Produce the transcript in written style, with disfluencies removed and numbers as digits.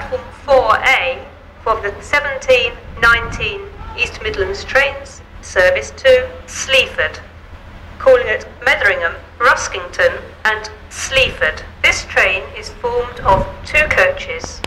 platform 4A for the 1719 East Midlands trains service to Sleaford, calling at Metheringham, Ruskington and Sleaford. This train is formed of 2 coaches